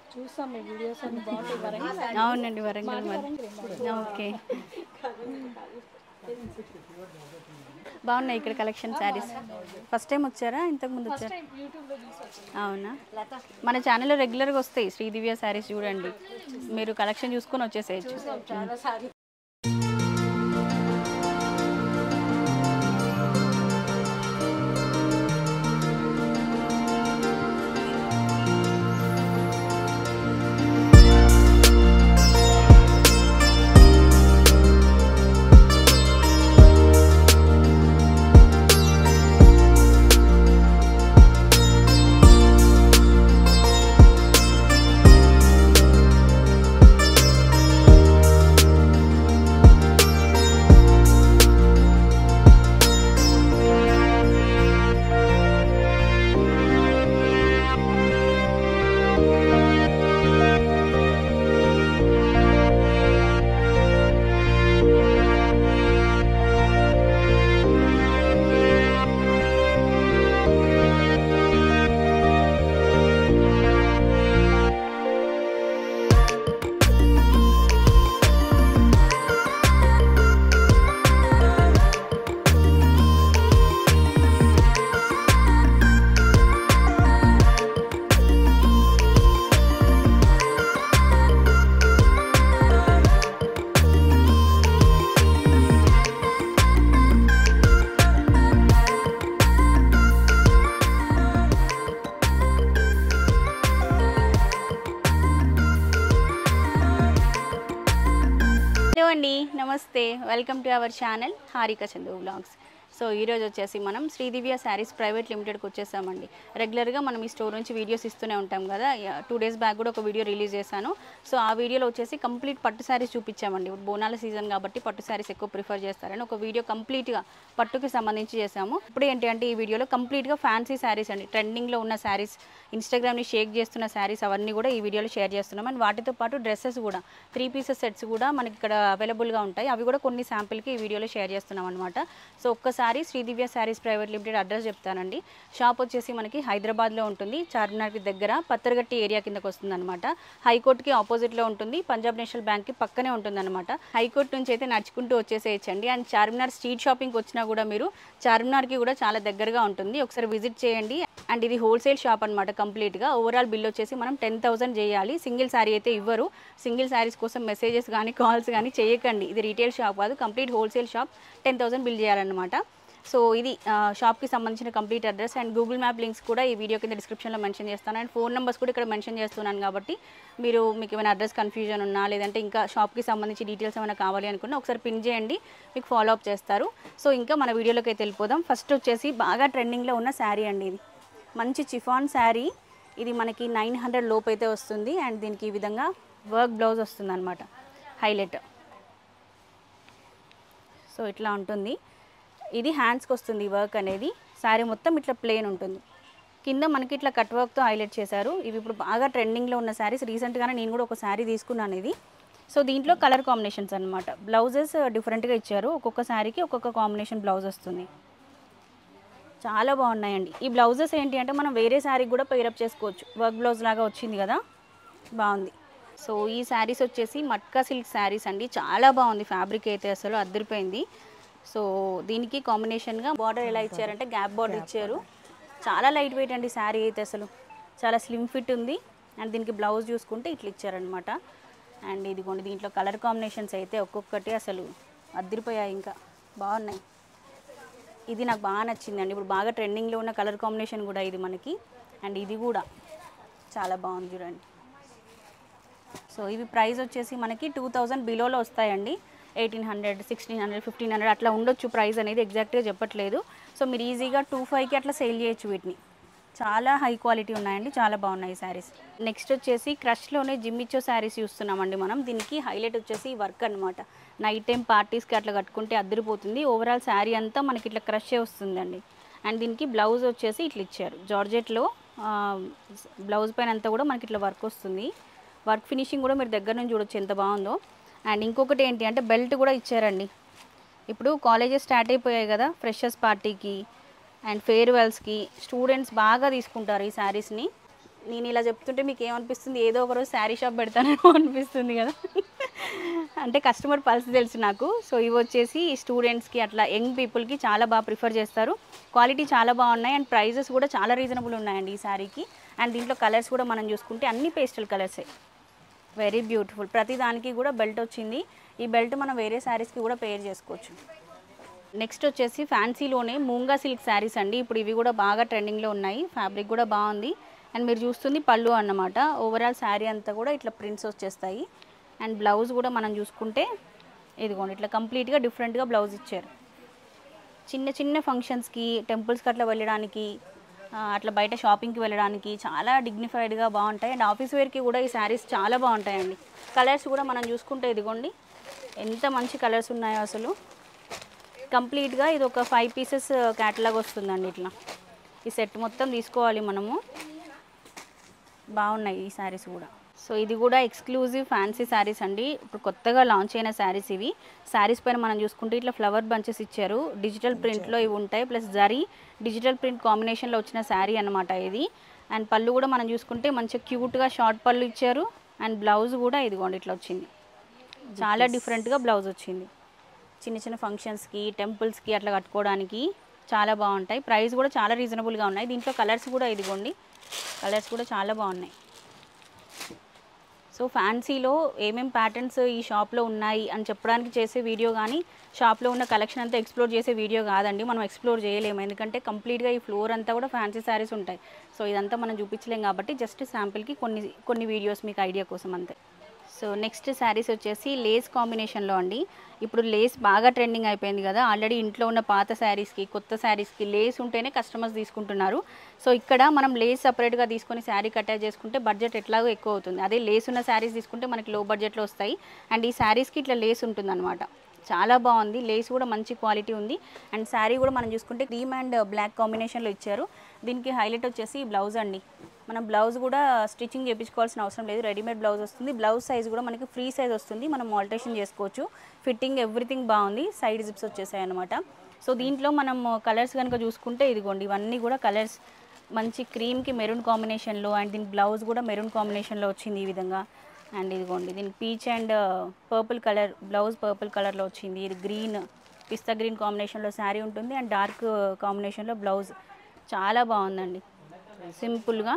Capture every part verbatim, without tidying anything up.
చూసాం మీ వీడియోస్ అన్ని బాగుంటాయి వరంగల్. అవునండి వరంగల్ మరి. ఓకే బాగున్నాయి ఇక్కడ కలెక్షన్ శారీస్. ఫస్ట్ టైం వచ్చారా ఇంతకు ముందు వచ్చారా? అవునా, మన ఛానల్లో రెగ్యులర్గా వస్తాయి శ్రీదివ్య శారీస్. చూడండి మీరు కలెక్షన్ చూసుకొని వచ్చేసేయచ్చు. అండి నమస్తే, welcome to our channel Harika Chandu vlogs. So ఈరోజు వచ్చేసి మనం శ్రీదివ్య శారీస్ ప్రైవేట్ లిమిటెడ్కి వచ్చేసామండి. రెగ్యులర్గా మనం ఈ స్టోర్ నుంచి వీడియోస్ ఇస్తూనే ఉంటాం కదా. టూ డేస్ బ్యాక్ కూడా ఒక వీడియో రిలీజ్ చేశాను. సో ఆ వీడియోలో వచ్చేసి కంప్లీట్ పట్టు శారీస్ చూపించామండి. ఇప్పుడు బోనాల సీజన్ కాబట్టి పట్టు శారీస్ ఎక్కువ ప్రిఫర్ చేస్తారని ఒక వీడియో కంప్లీట్గా పట్టుకి సంబంధించి చేసాము. ఇప్పుడు ఏంటి అంటే ఈ వీడియోలో కంప్లీట్గా ఫ్యాన్సీ శారీస్ అండి, ట్రెండింగ్లో ఉన్న శారీస్, ఇన్స్టాగ్రామ్ని షేక్ చేస్తున్న శారీస్ అవన్నీ కూడా ఈ వీడియోలో షేర్ చేస్తున్నాం. అండ్ వాటితో పాటు డ్రెస్సెస్ కూడా, త్రీ పీసెస్ సెట్స్ కూడా మనకి ఇక్కడ అవైలబుల్గా ఉంటాయి. అవి కూడా కొన్ని శాంపిల్కి ఈ వీడియోలో షేర్ చేస్తున్నాం అనమాట. సో ఒక్కసారి Sridivya Sarees private limited address చెప్తానండి. షాప్ వచ్చేసి మనకి హైదరాబాద్లో ఉంటుంది, చార్మినార్కి దగ్గర పత్తరగట్టి ఏరియా కిందకి వస్తుంది అనమాట. హైకోర్టుకి ఆపోజిట్లో ఉంటుంది, పంజాబ్ నేషనల్ బ్యాంక్కి పక్కనే ఉంటుంది అనమాట. హైకోర్టు నుంచి అయితే నడుచుకుంటూ వచ్చేసేయచ్చండి. అండ్ చార్మినార్ స్ట్రీట్ షాపింగ్కి వచ్చినా కూడా మీరు చార్మినార్కి కూడా చాలా దగ్గరగా ఉంటుంది, ఒకసారి విజిట్ చేయండి. అండ్ ఇది హోల్సేల్ షాప్ అనమాట. కంప్లీట్గా ఓవరాల్ బిల్ వచ్చేసి మనం టెన్ థౌసండ్ చేయాలి. సింగిల్ శారీ అయితే ఇవ్వరు. సింగిల్ శారీస్ కోసం మెసేజెస్ కానీ కాల్స్ కానీ చేయకండి. ఇది రీటైల్ షాప్ కాదు, complete wholesale shop. Ten thousand bill చేయాలన్నమాట. సో ఇది షాప్కి సంబంధించిన complete address. And Google map links కూడా ఈ వీడియో కింద డిస్క్రిప్షన్లో మెన్షన్ చేస్తాను. అండ్ ఫోన్ నెంబర్స్ కూడా ఇక్కడ మెన్షన్ చేస్తున్నాను కాబట్టి మీరు మీకు ఏమైనా అడ్రస్ కన్ఫ్యూజన్ ఉన్నా, లేదంటే ఇంకా షాప్కి సంబంధించి డీటెయిల్స్ ఏమైనా కావాలి అనుకున్నా ఒకసారి పిన్ చేయండి, మీకు ఫాలో అప్ చేస్తారు. సో ఇంకా మన వీడియోలోకి అయితే వెళ్ళిపోదాం. ఫస్ట్ వచ్చేసి బాగా ట్రెండింగ్లో ఉన్న శారీ అండి. ఇది మంచి చిఫాన్ శారీ. ఇది మనకి నైన్ హండ్రెడ్ లోపు అయితే వస్తుంది. అండ్ దీనికి ఈ విధంగా వర్క్ బ్లౌజ్ వస్తుంది అనమాట, హైలైట్. సో ఇట్లా ఉంటుంది. ఇది హ్యాండ్స్కి వస్తుంది ఈ వర్క్ అనేది. శారీ మొత్తం ఇట్లా ప్లెయిన్ ఉంటుంది, కింద మనకి ఇట్లా కట్ వర్క్తో హైలైట్ చేశారు. ఇవి ఇప్పుడు బాగా ట్రెండింగ్లో ఉన్న శారీస్. రీసెంట్గానే నేను కూడా ఒక శారీ తీసుకున్నాను ఇది. సో దీంట్లో కలర్ కాంబినేషన్స్ అనమాట. బ్లౌజెస్ డిఫరెంట్గా ఇచ్చారు, ఒక్కొక్క శారీకి ఒక్కొక్క కాంబినేషన్ బ్లౌజ్ వస్తుంది. చాలా బాగున్నాయండి. ఈ బ్లౌజెస్ ఏంటి అంటే మనం వేరే శారీకి కూడా పేరప్ చేసుకోవచ్చు. వర్క్ బ్లౌజ్ లాగా వచ్చింది కదా, బాగుంది. సో ఈ శారీస్ వచ్చేసి మట్కా సిల్క్ శారీస్ అండి. చాలా బాగుంది ఫ్యాబ్రిక్ అయితే, అసలు అదిరిపోయింది. సో దీనికి కాంబినేషన్గా బార్డర్ ఎలా ఇచ్చారంటే గ్యాప్ బార్డర్ ఇచ్చారు. చాలా లైట్ వెయిట్ అండి శారీ అయితే, అసలు చాలా స్లిమ్ ఫిట్ ఉంది. అండ్ దీనికి బ్లౌజ్ చూసుకుంటే ఇట్లా ఇచ్చారనమాట. అండ్ ఇదిగోండి దీంట్లో కలర్ కాంబినేషన్స్ అయితే ఒక్కొక్కటి అసలు అదిరిపోయాయి, ఇంకా బాగున్నాయి. ఇది నాకు బాగా నచ్చిందండి. ఇప్పుడు బాగా ట్రెండింగ్లో ఉన్న కలర్ కాంబినేషన్ కూడా ఇది మనకి. అండ్ ఇది కూడా చాలా బాగుంది చూడండి. సో ఇవి ప్రైస్ వచ్చేసి మనకి టూ థౌజండ్ బిలోలో వస్తాయండి. Eighteen hundred sixteen hundred fifteen hundred అట్లా ఉండొచ్చు ప్రైస్ అనేది, ఎగ్జాక్ట్గా చెప్పట్లేదు. సో మీరు ఈజీగా టూ ఫైవ్కి అట్లా సేల్ చేయొచ్చు వీటిని. చాలా హై క్వాలిటీ ఉన్నాయండి, చాలా బాగున్నాయి శారీస్. నెక్స్ట్ వచ్చేసి క్రష్లోనే జిమ్మిచ్చో శారీస్ చూస్తున్నామండి మనం. దీనికి హైలైట్ వచ్చేసి వర్క్ అనమాట. నైట్ టైం పార్టీస్కి అట్లా కట్టుకుంటే అద్దరిపోతుంది. ఓవరాల్ శారీ అంతా మనకి ఇట్లా క్రషే వస్తుందండి. అండ్ దీనికి బ్లౌజ్ వచ్చేసి ఇట్లా ఇచ్చారు జార్జెట్లో. బ్లౌజ్ పైన అంతా కూడా మనకి ఇట్లా వర్క్ వస్తుంది. వర్క్ ఫినిషింగ్ కూడా మీరు దగ్గర నుంచి చూడొచ్చు ఎంత బాగుందో. అండ్ ఇంకొకటి ఏంటి అంటే బెల్ట్ కూడా ఇచ్చారండి. ఇప్పుడు కాలేజెస్ స్టార్ట్ అయిపోయాయి కదా, ఫ్రెషర్స్ పార్టీకి అండ్ ఫేర్వెల్స్కి స్టూడెంట్స్ బాగా తీసుకుంటారు ఈ శారీస్ని. నేను ఇలా చెప్తుంటే మీకు ఏమనిపిస్తుంది, ఏదో ఒకరోజు శారీ షాప్ పెడతానేమో అనిపిస్తుంది కదా. అంటే కస్టమర్ పల్స్ తెలుసు నాకు. సో ఇవి వచ్చేసి స్టూడెంట్స్కి అట్లా యంగ్ పీపుల్కి చాలా బాగా ప్రిఫర్ చేస్తారు. క్వాలిటీ చాలా బాగున్నాయి అండ్ ప్రైజెస్ కూడా చాలా రీజనబుల్ ఉన్నాయండి ఈ శారీకి. అండ్ దీంట్లో కలర్స్ కూడా మనం చూసుకుంటే అన్ని పేస్టల్ కలర్సే, వెరీ బ్యూటిఫుల్. ప్రతి దానికి కూడా బెల్ట్ వచ్చింది. ఈ బెల్ట్ మనం వేరే శారీస్కి కూడా పేర్ చేసుకోవచ్చు. నెక్స్ట్ వచ్చేసి ఫ్యాన్సీలోనే మూంగా సిల్క్ శారీస్ అండి. ఇప్పుడు ఇవి కూడా బాగా ట్రెండింగ్లో ఉన్నాయి. ఫ్యాబ్రిక్ కూడా బాగుంది. అండ్ మీరు చూస్తుంది పళ్ళు అన్నమాట. ఓవరాల్ శారీ అంతా కూడా ఇట్లా ప్రింట్స్ వచ్చేస్తాయి. అండ్ బ్లౌజ్ కూడా మనం చూసుకుంటే ఇదిగోండి ఇట్లా కంప్లీట్గా డిఫరెంట్గా బ్లౌజ్ ఇచ్చారు. చిన్న చిన్న ఫంక్షన్స్కి, టెంపుల్స్కి అట్లా వెళ్ళడానికి, అట్లా బయట షాపింగ్కి వెళ్ళడానికి చాలా డిగ్నిఫైడ్గా బాగుంటాయి. అండ్ ఆఫీస్ వేర్కి కూడా ఈ శారీస్ చాలా బాగుంటాయండి. కలర్స్ కూడా మనం చూసుకుంటే ఇదిగోండి ఎంత మంచి కలర్స్ ఉన్నాయో అసలు. కంప్లీట్గా ఇది ఒక ఫైవ్ పీసెస్ క్యాటలాగ్ వస్తుందండి. ఇట్లా ఈ సెట్ మొత్తం తీసుకోవాలి మనము. బాగున్నాయి ఈ శారీస్ కూడా. సో ఇది కూడా ఎక్స్క్లూజివ్ ఫ్యాన్సీ శారీస్ అండి. ఇప్పుడు కొత్తగా లాంచ్ అయిన శారీస్ ఇవి. శారీస్ పైన మనం చూసుకుంటే ఇట్లా ఫ్లవర్ బంచెస్ ఇచ్చారు. డిజిటల్ ప్రింట్లో ఇవి ఉంటాయి. ప్లస్ జరీ డిజిటల్ ప్రింట్ కాంబినేషన్లో వచ్చిన శారీ అనమాట ఇది. అండ్ పళ్ళు కూడా మనం చూసుకుంటే మంచిగా క్యూట్గా షార్ట్ పళ్ళు ఇచ్చారు. అండ్ బ్లౌజ్ కూడా ఇదిగోండి ఇట్లా వచ్చింది. చాలా డిఫరెంట్గా బ్లౌజ్ వచ్చింది. చిన్న చిన్న ఫంక్షన్స్కి, టెంపుల్స్కి అట్లా కట్టుకోవడానికి చాలా బాగుంటాయి. ప్రైస్ కూడా చాలా రీజనబుల్గా ఉన్నాయి. దీంట్లో కలర్స్ కూడా ఇదిగోండి, కలర్స్ కూడా చాలా బాగున్నాయి. సో ఫ్యాన్సీలో ఏమేమి ప్యాటర్న్స్ ఈ షాప్లో ఉన్నాయి అని చెప్పడానికి చేసే వీడియో కానీ, షాప్లో ఉన్న కలెక్షన్ అంతా ఎక్స్ప్లోర్ చేసే వీడియో కాదండి. మనం ఎక్స్ప్లోర్ చేయలేము, ఎందుకంటే కంప్లీట్గా ఈ ఫ్లోర్ అంతా కూడా ఫ్యాన్సీ శారీస్ ఉంటాయి. సో ఇదంతా మనం చూపించలేం కాబట్టి జస్ట్ శాంపిల్కి కొన్ని కొన్ని వీడియోస్ మీకు ఐడియా కోసం అంతే. సో నెక్స్ట్ శారీస్ వచ్చేసి లేస్ కాంబినేషన్లో అండి. ఇప్పుడు లేస్ బాగా ట్రెండింగ్ అయిపోయింది కదా. ఆల్రెడీ ఇంట్లో ఉన్న పాత శారీస్కి, కొత్త శారీస్కి లేస్ ఉంటేనే కస్టమర్స్ తీసుకుంటున్నారు. సో ఇక్కడ మనం లేస్ సపరేట్గా తీసుకొని శారీకి అటాచ్ చేసుకుంటే బడ్జెట్ ఎట్లాగో ఎక్కువ అవుతుంది. అదే లేస్ ఉన్న శారీస్ తీసుకుంటే మనకి లో బడ్జెట్లో వస్తాయి. అండ్ ఈ శారీస్కి ఇట్లా లేస్ ఉంటుంది అనమాట. చాలా బాగుంది. లేస్ కూడా మంచి క్వాలిటీ ఉంది. అండ్ శారీ కూడా మనం చూసుకుంటే క్రీమ్ అండ్ బ్లాక్ కాంబినేషన్లో ఇచ్చారు. దీనికి హైలైట్ వచ్చేసి బ్లౌజ్ అండి. మనం బ్లౌజ్ కూడా స్టిచ్చింగ్ చేయించుకోవాల్సిన అవసరం లేదు, రెడీమేడ్ బ్లౌజ్ వస్తుంది. బ్లౌజ్ సైజ్ కూడా మనకి ఫ్రీ సైజ్ వస్తుంది, మనం ఆల్టరేషన్ చేసుకోవచ్చు. ఫిట్టింగ్ ఎవ్రీథింగ్ బాగుంది. సైడ్ జిప్స్ వచ్చేసాయి అనమాట. సో దీంట్లో మనం కలర్స్ కనుక చూసుకుంటే ఇదిగోండి ఇవన్నీ కూడా కలర్స్ మంచి క్రీమ్కి మెరూన్ కాంబినేషన్లో, అండ్ దీని బ్లౌజ్ కూడా మెరూన్ కాంబినేషన్లో వచ్చింది ఈ విధంగా. అండ్ ఇదిగోండి దీనికి peach and purple colour, blouse purple కలర్లో వచ్చింది. ఇది గ్రీన్, పిస్తా గ్రీన్ కాంబినేషన్లో శారీ ఉంటుంది. అండ్ డార్క్ కాంబినేషన్లో బ్లౌజ్. చాలా బాగుందండి, సింపుల్గా.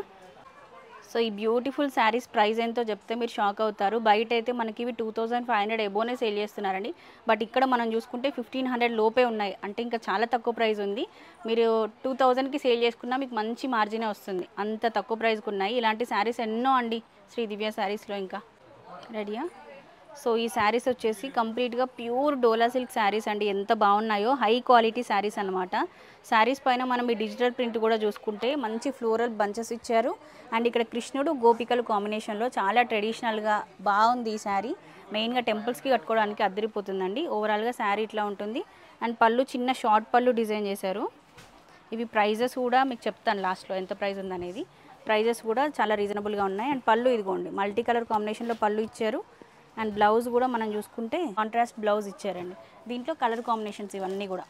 సో ఈ బ్యూటిఫుల్ శారీస్ ప్రైస్ ఎంతో చెప్తే మీరు షాక్ అవుతారు. బయట అయితే మనకి ఇవి టూ థౌజండ్ ఫైవ్ హండ్రెడ్ ఎబోనే సేల్ చేస్తున్నారండి. బట్ ఇక్కడ మనం చూసుకుంటే ఫిఫ్టీన్ హండ్రెడ్ లోపే ఉన్నాయి. అంటే ఇంకా చాలా తక్కువ ప్రైస్ ఉంది. మీరు టూ థౌజండ్కి సేల్ చేసుకున్నా మీకు మంచి మార్జినే వస్తుంది, అంత తక్కువ ప్రైస్కి ఉన్నాయి. ఇలాంటి శారీస్ ఎన్నో అండి శ్రీ దివ్య శారీస్లో. ఇంకా రెడీయా? సో ఈ శారీస్ వచ్చేసి కంప్లీట్గా ప్యూర్ డోలా సిల్క్ శారీస్ అండి. ఎంత బాగున్నాయో, హై క్వాలిటీ శారీస్ అనమాట. శారీస్ పైన మనం ఈ డిజిటల్ ప్రింట్ కూడా చూసుకుంటే మంచి ఫ్లోరల్ బంచెస్ ఇచ్చారు. అండ్ ఇక్కడ కృష్ణుడు గోపికలు కాంబినేషన్లో చాలా ట్రెడిషనల్గా బాగుంది ఈ శారీ. మెయిన్గా టెంపుల్స్కి కట్టుకోవడానికి అద్దరిపోతుందండి. ఓవరాల్గా శారీ ఇట్లా ఉంటుంది. అండ్ పళ్ళు చిన్న షార్ట్ పళ్ళు డిజైన్ చేశారు. ఇవి ప్రైజెస్ కూడా మీకు చెప్తాను లాస్ట్లో ఎంత ప్రైస్ ఉందనేది. ప్రైజెస్ కూడా చాలా రీజనబుల్గా ఉన్నాయి. అండ్ పళ్ళు ఇదిగోండి మల్టీ కలర్ కాంబినేషన్లో పళ్ళు ఇచ్చారు. అండ్ బ్లౌజ్ కూడా మనం చూసుకుంటే కాంట్రాస్ట్ బ్లౌజ్ ఇచ్చారండి. దీంట్లో కలర్ కాంబినేషన్స్ ఇవన్నీ కూడా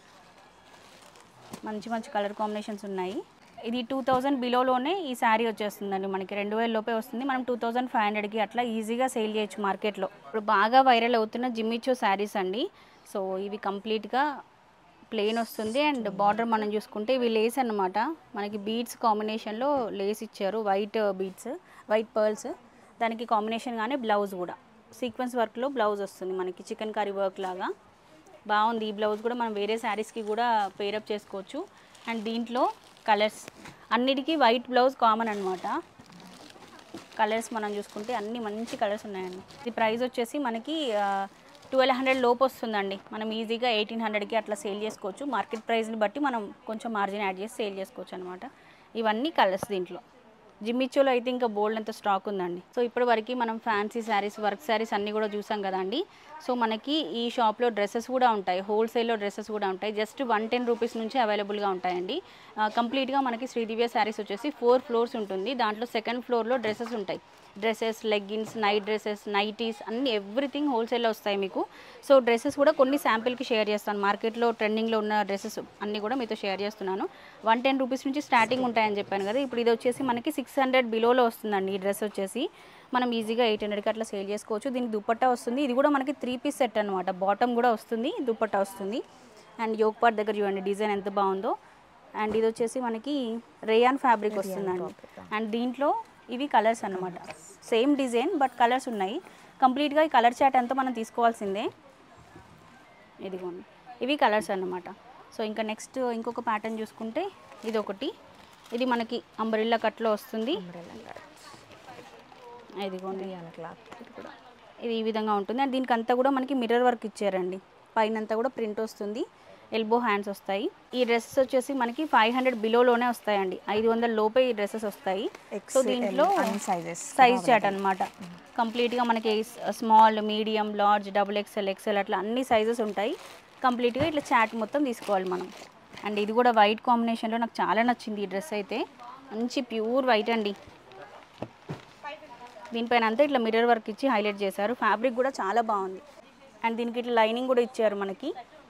మంచి మంచి కలర్ కాంబినేషన్స్ ఉన్నాయి. ఇది టూ థౌజండ్ బిలోలోనే ఈ శారీ వచ్చేస్తుందండి. మనకి రెండు వేల లోపే వస్తుంది. మనం టూ థౌజండ్ ఫైవ్ హండ్రెడ్కి అట్లా ఈజీగా సేల్ చేయొచ్చు మార్కెట్లో. ఇప్పుడు బాగా వైరల్ అవుతున్న జిమ్మిచో శారీస్ అండి. సో ఇవి కంప్లీట్గా ప్లెయిన్ వస్తుంది. అండ్ బార్డర్ మనం చూసుకుంటే ఇవి లేస్ అన్నమాట. మనకి బీడ్స్ కాంబినేషన్లో లేస్ ఇచ్చారు, వైట్ బీడ్స్, వైట్ పర్ల్స్. దానికి కాంబినేషన్గానే బ్లౌజ్ కూడా సీక్వెన్స్ వర్క్లో బ్లౌజ్ వస్తుంది మనకి, చికెన్ కర్రీ వర్క్ లాగా బాగుంది. ఈ బ్లౌజ్ కూడా మనం వేరే శారీస్కి కూడా పేరప్ చేసుకోవచ్చు. అండ్ దీంట్లో కలర్స్ అన్నిటికీ వైట్ బ్లౌజ్ కామన్ అనమాట. కలర్స్ మనం చూసుకుంటే అన్ని మంచి కలర్స్ ఉన్నాయండి. ఇది ప్రైస్ వచ్చేసి మనకి ట్వెల్వ్ హండ్రెడ్ లోపు వస్తుందండి. మనం ఈజీగా ఎయిటీన్ హండ్రెడ్కి అట్లా సేల్ చేసుకోవచ్చు. మార్కెట్ ప్రైస్ని బట్టి మనం కొంచెం మార్జిన్ యాడ్ చేసి సేల్ చేసుకోవచ్చు అనమాట. ఇవన్నీ కలర్స్ దీంట్లో. జిమ్మిచోలో అయితే ఇంకా బోల్డ్ అంత స్టాక్ ఉందండి. సో ఇప్పటి వరకు మనం ఫ్యాన్సీ శారీస్, వర్క్ శారీస్ అన్నీ కూడా చూసాం కదండి. సో మనకి ఈ షాప్లో డ్రెస్సెస్ కూడా ఉంటాయి, హోల్సేల్లో డ్రెస్సెస్ కూడా ఉంటాయి. జస్ట్ వన్ టెన్ రూపీస్ నుంచి అవైలబుల్గా ఉంటాయండి. కంప్లీట్గా మనకి శ్రీ దివ్య శారీస్ వచ్చేసి ఫోర్ ఫ్లోర్స్ ఉంటుంది. దాంట్లో సెకండ్ ఫ్లోర్లో డ్రెస్సెస్ ఉంటాయి. Dresses, leggings, night dresses, nighties అన్ని ఎవ్రీథింగ్ హోల్సేల్లో వస్తాయి మీకు. సో డ్రెస్సెస్ కూడా కొన్ని శాంపిల్కి షేర్ చేస్తాను. మార్కెట్లో ట్రెండింగ్లో ఉన్న డ్రెస్సెస్ అన్నీ కూడా మీతో షేర్ చేస్తున్నాను. వన్ టెన్ రూపీస్ నుంచి స్టార్టింగ్ ఉంటాయని చెప్పాను కదా. ఇప్పుడు ఇది వచ్చేసి మనకి సిక్స్ హండ్రెడ్ బిలోలో వస్తుందండి. ఈ డ్రెస్ వచ్చేసి మనం ఈజీగా ఎయిట్ హండ్రెడ్కి అట్లా సేల్ చేసుకోవచ్చు. దీనికి దుపట్టా వస్తుంది. ఇది కూడా మనకి త్రీ పీస్ సెట్ అనమాట. బాటమ్ కూడా వస్తుంది, దుపట్టా వస్తుంది. అండ్ యోక్ పార్ట్ దగ్గర చూడండి డిజైన్ ఎంత బాగుందో. అండ్ ఇది వచ్చేసి మనకి రేయాన్ ఫ్యాబ్రిక్ వస్తుందండి. అండ్ దీంట్లో ఇవి కలర్స్ అన్నమాట. సేమ్ డిజైన్ బట్ కలర్స్ ఉన్నాయి. కంప్లీట్గా ఈ కలర్ చాట్ అంతా మనం తీసుకోవాల్సిందే. ఇదిగోండి ఇవి కలర్స్ అన్నమాట. సో ఇంకా నెక్స్ట్ ఇంకొక ప్యాటర్న్ చూసుకుంటే ఇది ఒకటి. ఇది మనకి అంబ్రెల్లా కట్లో వస్తుంది. ఇదిగోండి కూడా ఇది ఈ విధంగా ఉంటుంది. అండ్ దీనికి అంతా కూడా మనకి మిర్రర్ వర్క్ ఇచ్చారండి. పైన అంతా కూడా ప్రింట్ వస్తుంది. ఎల్బో హ్యాండ్స్ వస్తాయి. ఈ డ్రెస్సెస్ వచ్చేసి మనకి ఫైవ్ హండ్రెడ్ బిలోలోనే వస్తాయండి. ఐదు వందల లోపే ఈ డ్రెస్సెస్ వస్తాయి. సో దీంట్లో సైజ్ చాట్ అనమాట. కంప్లీట్గా మనకి small, medium, large, double XL, XL అట్లా అన్ని సైజెస్ ఉంటాయి. కంప్లీట్గా ఇట్లా చాట్ మొత్తం తీసుకోవాలి మనం. అండ్ ఇది కూడా వైట్ కాంబినేషన్లో నాకు చాలా నచ్చింది ఈ డ్రెస్ అయితే. మంచి ప్యూర్ వైట్ అండి. దీనిపైన అంతా ఇట్లా మిర్రర్ వర్క్ ఇచ్చి హైలైట్ చేశారు. ఫ్యాబ్రిక్ కూడా చాలా బాగుంది. అండ్ దీనికి ఇట్లా లైనింగ్ కూడా ఇచ్చారు మనకి.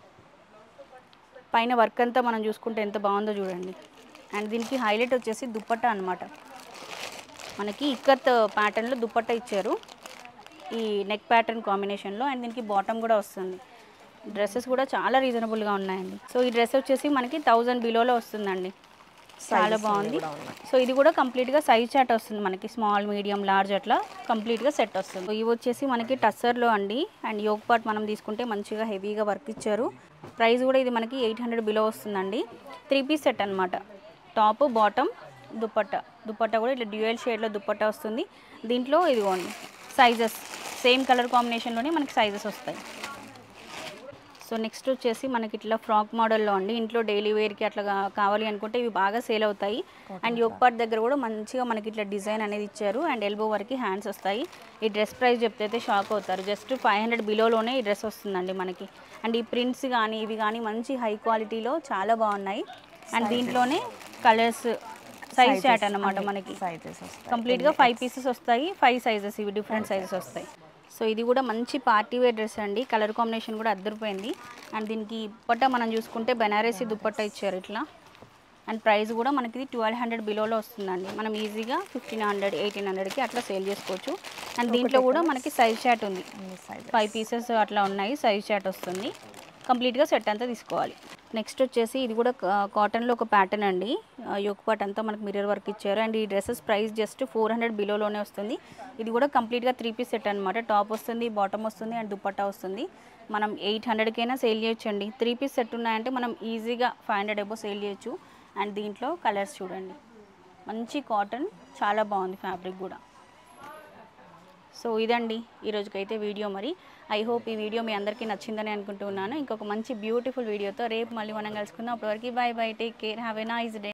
పైన వర్క్ అంతా మనం చూసుకుంటే ఎంత బాగుందో చూడండి. అండ్ దీనికి హైలైట్ వచ్చేసి దుపట్టా అనమాట. మనకి ఇక్కత్ ప్యాటర్న్లో దుపట్టా ఇచ్చారు ఈ నెక్ ప్యాటర్న్ కాంబినేషన్లో. అండ్ దీనికి బాటమ్ కూడా వస్తుంది. డ్రెస్సెస్ కూడా చాలా రీజనబుల్గా ఉన్నాయండి. సో ఈ డ్రెస్ వచ్చేసి మనకి థౌజండ్ బిలోలో వస్తుందండి. చాలా బాగుంది. సో ఇది కూడా కంప్లీట్గా సైజ్ చాట్ వస్తుంది మనకి. స్మాల్, మీడియం, లార్జ్ అట్లా కంప్లీట్గా సెట్ వస్తుంది. ఇవి వచ్చేసి మనకి టస్సర్లో అండి. అండ్ యోక్ పార్ట్ మనం తీసుకుంటే మంచిగా హెవీగా వర్క్ ఇచ్చారు. ప్రైస్ కూడా ఇది మనకి ఎయిట్ హండ్రెడ్ బిలో వస్తుందండి. త్రీ పీస్ సెట్ అనమాట. Top, bottom, dupatta. దుపట్టా కూడా ఇట్లా డ్యూయల్ షేడ్లో దుపట్టా వస్తుంది. దీంట్లో ఇదిగోండి సైజెస్ సేమ్ కలర్ కాంబినేషన్లోనే మనకి సైజెస్ వస్తాయి. సో నెక్స్ట్ వచ్చేసి మనకి ఇట్లా ఫ్రాక్ మోడల్లో అండి. ఇంట్లో డైలీ వేర్కి అట్లా కావాలి అనుకుంటే ఇవి బాగా సేల్ అవుతాయి. అండ్ యోక్ పార్ట్ దగ్గర కూడా మంచిగా మనకి ఇట్లా డిజైన్ అనేది ఇచ్చారు. అండ్ ఎల్బో వరకు హ్యాండ్స్ వస్తాయి. ఈ డ్రెస్ ప్రైస్ చెప్తే అయితే షాక్ అవుతారు. జస్ట్ ఫైవ్ హండ్రెడ్ బిలోలోనే ఈ డ్రెస్ వస్తుందండి మనకి. అండ్ ఈ ప్రింట్స్ కానీ ఇవి కానీ మంచి హై క్వాలిటీలో చాలా బాగున్నాయి. అండ్ దీంట్లోనే కలర్స్, సైజ్ చాట్ అన్నమాట. మనకి కంప్లీట్గా ఫైవ్ పీసెస్ వస్తాయి. ఫైవ్ సైజెస్ ఇవి డిఫరెంట్ సైజెస్ వస్తాయి. సో ఇది కూడా మంచి పార్టీ వేర్ డ్రెస్ అండి. కలర్ కాంబినేషన్ కూడా అద్దరిపోయింది. అండ్ దీనికి దుపట్టా మనం చూసుకుంటే బెనారసీ దుపట్టా ఇచ్చారు ఇట్లా. అండ్ ప్రైస్ కూడా మనకి ట్వెల్వ్ హండ్రెడ్ బిలోలో వస్తుందండి. మనం ఈజీగా ఫిఫ్టీన్ హండ్రెడ్ ఎయిటీన్ హండ్రెడ్కి అట్లా సేల్ చేసుకోవచ్చు. అండ్ దీంట్లో కూడా మనకి సైజ్ చాట్ ఉంది. ఫైవ్ పీసెస్ అట్లా ఉన్నాయి. సైజ్ చాట్ వస్తుంది. కంప్లీట్గా సెట్ అంతా తీసుకోవాలి. నెక్స్ట్ వచ్చేసి ఇది కూడా కాటన్లో ఒక ప్యాటర్న్ అండి. యోక్ పార్ట్ అంతా మనకి మిర్రర్ వర్క్ ఇచ్చారు. అండ్ ఈ dresses price just four hundred బిలోలోనే వస్తుంది. ఇది కూడా కంప్లీట్గా త్రీ పీస్ సెట్ అనమాట. టాప్ వస్తుంది, బాటమ్ వస్తుంది, అండ్ దుపట్టా వస్తుంది. మనం ఎయిట్ హండ్రెడ్కైనా సేల్ చేయొచ్చు అండి. త్రీ పీస్ సెట్ ఉన్నాయంటే మనం ఈజీగా ఫైవ్ హండ్రెడ్ ఎబో సేల్ చేయొచ్చు. అండ్ దీంట్లో కలర్స్ చూడండి. మంచి కాటన్, చాలా బాగుంది ఫ్యాబ్రిక్ కూడా. సో ఇదండి ఈరోజుకైతే వీడియో. మరి ఐ హోప్ ఈ వీడియో మీ అందరికీ నచ్చిందని అనుకుంటున్నాను. ఇంకొక మంచి బ్యూటిఫుల్ వీడియోతో రేపు మళ్ళీ మనం కలుసుకుందాం. అప్పటివరకు bye bye, take care, have a nice day.